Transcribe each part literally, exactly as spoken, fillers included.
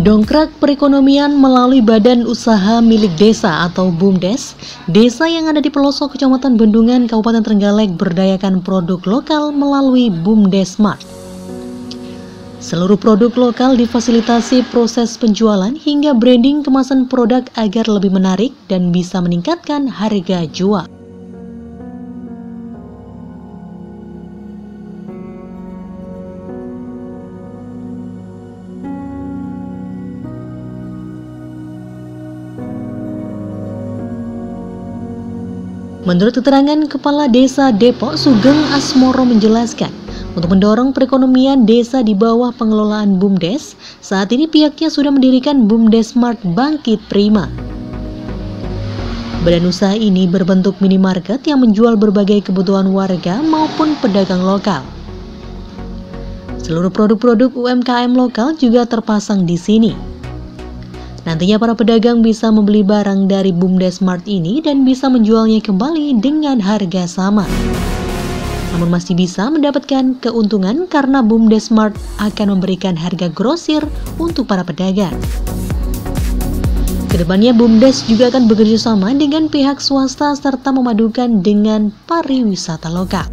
Dongkrak perekonomian melalui Badan Usaha Milik Desa atau BUMDes, desa yang ada di pelosok Kecamatan Bendungan, Kabupaten Trenggalek berdayakan produk lokal melalui BUMDes Mart. Seluruh produk lokal difasilitasi proses penjualan hingga branding kemasan produk agar lebih menarik dan bisa meningkatkan harga jual. Menurut keterangan Kepala Desa Depok, Sugeng Asmoro menjelaskan, untuk mendorong perekonomian desa di bawah pengelolaan BUMDes, saat ini pihaknya sudah mendirikan BUMDes Mart Bangkit Prima. Badan usaha ini berbentuk minimarket yang menjual berbagai kebutuhan warga maupun pedagang lokal. Seluruh produk-produk U M K M lokal juga terpasang di sini. Nantinya para pedagang bisa membeli barang dari BUMDes Mart ini dan bisa menjualnya kembali dengan harga sama. Namun masih bisa mendapatkan keuntungan karena BUMDes Mart akan memberikan harga grosir untuk para pedagang. Kedepannya BUMDes juga akan bekerja sama dengan pihak swasta serta memadukan dengan pariwisata lokal.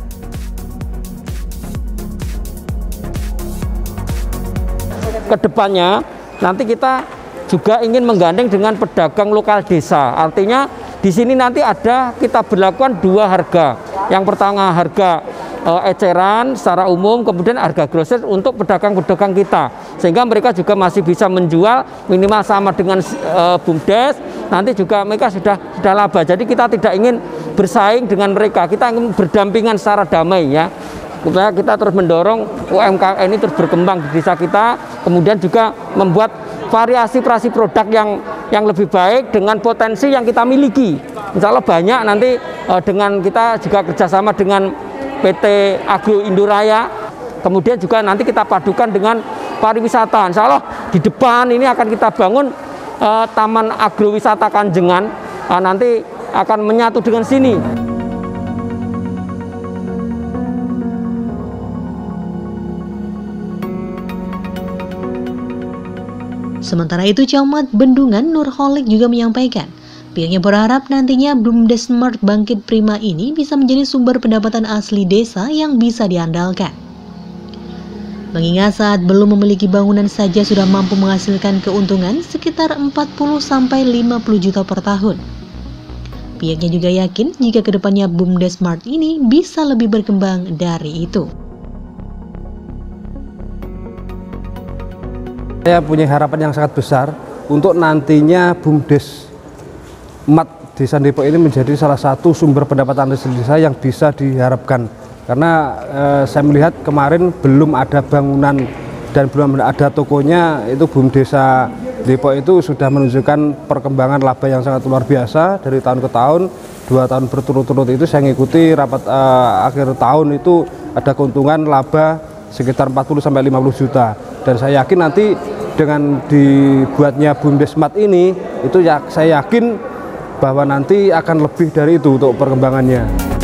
Kedepannya nanti kita juga ingin menggandeng dengan pedagang lokal desa. Artinya di sini nanti ada kita berlakukan dua harga. Yang pertama harga e, eceran secara umum, kemudian harga grosir untuk pedagang-pedagang kita. Sehingga mereka juga masih bisa menjual minimal sama dengan e, BUMDes. Nanti juga mereka sudah sudah laba. Jadi kita tidak ingin bersaing dengan mereka. Kita ingin berdampingan secara damai ya. Supaya kita terus mendorong U M K M ini terus berkembang di desa kita. Kemudian juga membuat variasi-variasi produk yang yang lebih baik dengan potensi yang kita miliki. Insya Allah banyak nanti eh, dengan kita juga kerjasama dengan P T Agro Indoraya. Kemudian juga nanti kita padukan dengan pariwisata. Insya Allah di depan ini akan kita bangun eh, Taman Agrowisata Kanjengan. Eh, nanti akan menyatu dengan sini. Sementara itu, Camat Bendungan Nurholik juga menyampaikan, pihaknya berharap nantinya BUMDes Mart Bangkit Prima ini bisa menjadi sumber pendapatan asli desa yang bisa diandalkan. Mengingat saat belum memiliki bangunan saja sudah mampu menghasilkan keuntungan sekitar empat puluh sampai lima puluh juta per tahun. Pihaknya juga yakin jika kedepannya BUMDes Mart ini bisa lebih berkembang dari itu. Saya punya harapan yang sangat besar untuk nantinya BUMDes Mart Desa Depok ini menjadi salah satu sumber pendapatan desa yang bisa diharapkan. Karena eh, saya melihat kemarin belum ada bangunan dan belum ada tokonya, itu BUMDesa Depok itu sudah menunjukkan perkembangan laba yang sangat luar biasa dari tahun ke tahun. Dua tahun berturut-turut itu saya ngikuti rapat eh, akhir tahun itu ada keuntungan laba sekitar empat puluh sampai lima puluh juta. Dan saya yakin nanti dengan dibuatnya BUMDes Mart ini, itu ya, saya yakin bahwa nanti akan lebih dari itu untuk perkembangannya.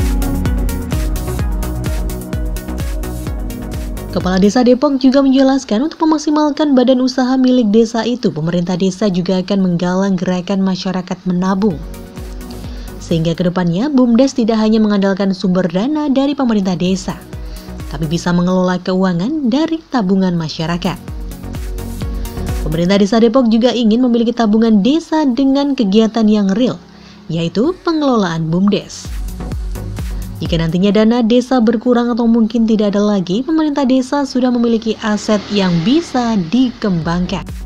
Kepala Desa Depok juga menjelaskan untuk memaksimalkan badan usaha milik desa itu, pemerintah desa juga akan menggalang gerakan masyarakat menabung. Sehingga kedepannya BUMDes tidak hanya mengandalkan sumber dana dari pemerintah desa, tapi bisa mengelola keuangan dari tabungan masyarakat. Pemerintah Desa Depok juga ingin memiliki tabungan desa dengan kegiatan yang real, yaitu pengelolaan BUMDes. Jika nantinya dana desa berkurang atau mungkin tidak ada lagi, pemerintah desa sudah memiliki aset yang bisa dikembangkan.